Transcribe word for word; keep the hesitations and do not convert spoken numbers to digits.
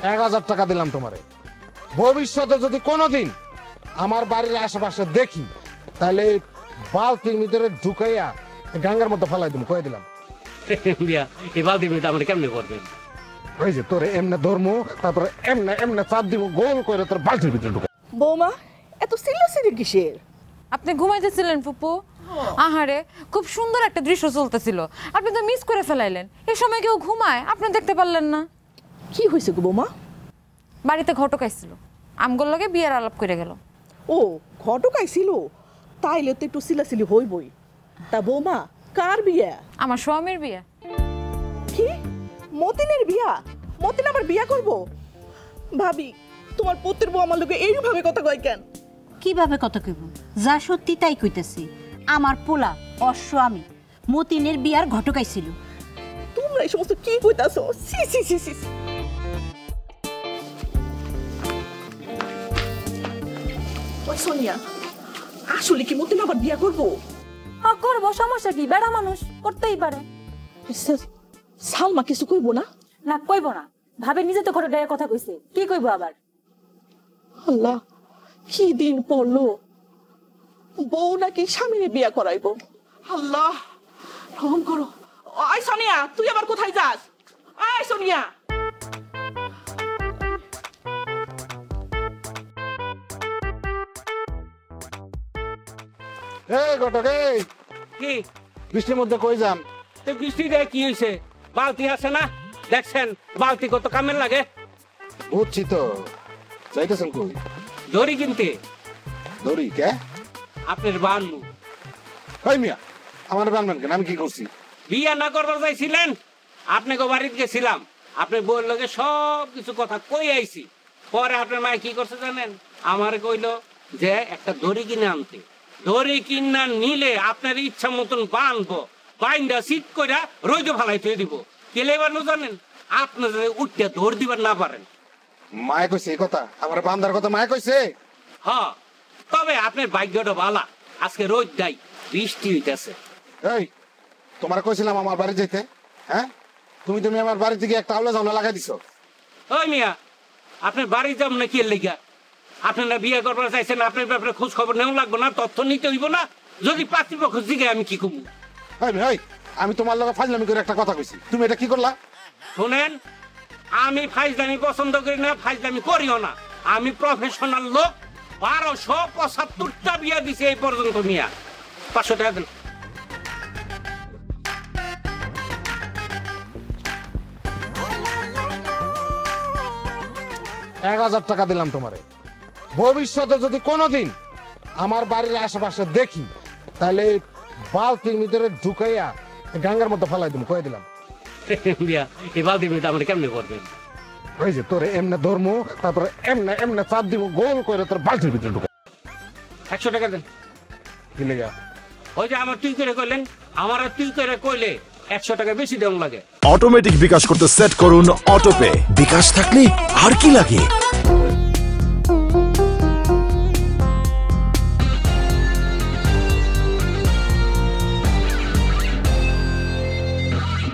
এক হাজার টাকা দিলাম তোমারে। ভবিষ্যতে যদি কোনোদিন আমার বাড়ির আশেপাশে দেখি তাহলে বালতির ভিতরে ঢুকাইয়া গাঙ্গার মধ্যে ফেলাই দিব, কয়ে দিলাম। এই বালতির ভিতরে আপনি কেমনে করবেন? ওই যে তোরে এমনে ধর্ম, তারপরে এমনে এমনে চাপ দিব, গোল করে তোর বালতির ভিতরে ঢুকাই। বৌমা এত সিরিয়াসলি কিসের? আপনি ঘুমাইতেছিলেন ফুপু। আহারে, খুব সুন্দর একটা দৃশ্য চলতেছিল, আপনি তো মিস করে ফেলাইলেন। এই সময় কেউ ঘুমায়, আপনি দেখতে পারলেন না। কি হয়েছে গো বৌমা? বাড়িতে ঘটক আইছিল, আমগোর লগে বিয়ের আলাপ করে গেল। ও ঘটক আইছিল, তাইলে তো একটু সিলাসিলি হইবই। তা বৌমা কার বিয়া? আমার স্বামীর বিয়ে। কি মতিনের বিয়া? মতিন আবার বিয়া করব? ভাবি তোমার পুত্রের বউ আমার লোকে এইভাবে কথা কয় কেন? কিভাবে কথা কইব? যা সত্যি তাই কইতেছি। আমার পোলা অস্বামী মতিনের বিয়ার ঘটক আইছিল। তোমরা এই সমস্ত কি কইতাছো? সি সি সি সি। ওই সোনিয়া, আসলে কি মতিন আবার বিয়া করব? হ্যাঁ করবো, সমস্যা কি? বেড়া মানুষ, করতেই পারে। সালমা কিছু কইব না? না কইব না, ভাবে নিজে তো ঘরে গায়ে কথা কইছে, কি কইব আবার? আল্লাহ, কি দিন পড়লো, বউ নাকি স্বামীরে বিয়া করাইবো। আল্লাহ রহম করো। আয় সোনিয়া, তুই আবার কোথায় যাস? আয় সোনিয়া। এই ঘটক, এই কি বৃষ্টির মধ্যে কই যান? বৃষ্টি দেয় কি হয়েছে? বালতি আছে না, দেখছেন বালতি কত কামের লাগে। বুঝছি তো, যাইতেছেন কই? দড়ি কিনতে। দড়ি কে? আপনার বানু। কই মিয়া, আমার বানবেন কেন? আমি কি করছি? বিয়া না করবার চাইছিলেন, আপনাকে বাড়িতে গেছিলাম, আপনার বউর লগে সব কিছু কথা কই আইছি। পরে আপনার মায়ে কি করছে জানেন? আমার কইলো যে একটা দড়ি কিনে আনতে। দড়ি কিনা নিলে আপনার ইচ্ছা মতন বানবো, বাইন্দা সিট কইরা রইদে ফালাইতে দিব। কেলে বানো জানেন? আপনার উঠতে দৌড় দিবার না পারেন। মায়ে কইছে এই কথা? আমার বান্দার কথা মায়ে কইছে? হ্যাঁ, তবে আপনার ভাগ্যটা ভালো, আজকে রোদ দেয়, বৃষ্টি হইতেছে। এই তোমার কইছিলাম আমার বাড়ি যেতে, হ্যাঁ? তুমি তুমি আমার বাড়ি থেকে একটা আওলা জানা লাগাই দিছো। ওই মিয়া, আপনার বাড়ি যাব না কি লেগা? আপনারা বিয়ে করবার চাইছেন, আপনার ব্যাপারে খোঁজ খবর নেওয়া লাগবো না, তথ্য নিতে হইব না? যদি পাত্রপক্ষ জিগে আমি কি করবো? আমি তোমার লগে ফাজলামি করে একটা কথা কইছি, তুমি এটা কি করলা? শুনেন, আমি ফাইজলামি পছন্দ করি না, ফাইজলামি করিও না। আমি প্রফেশনাল লোক, বারোশো পঁচাত্তরটা বিয়া দিছে এই পর্যন্ত। মিয়া পাঁচশো টাকা দেন। এক হাজার টাকা দিলাম তোমারে। ভবিষ্যতে যদি কোনোদিন আমার বাড়ির আশেপাশে দেখি তাহলে বালতির ভিতরে ঢুকাইয়া গাঙ্গার মধ্যে ফেলাই দিব, কয়ে দিলাম। এই বালতির ভিতরে আপনি কেমনে করবেন? ওই যে তোরে এমনে ধর্ম, তারপরে এমনে এমনে চাপ দিব, গোল করে তোর বালতির ভিতরে ঢুকাই। একশো টাকা দেন। কি লেগা? ওই যে আমার তুই করে কইলেন, আমার তুই করে কইলে একশো টাকা বেশি দেওয়া লাগে। অটোমেটিক বিকাশ করতে সেট করুন অটোপে। বিকাশ থাকলে আর কি লাগে?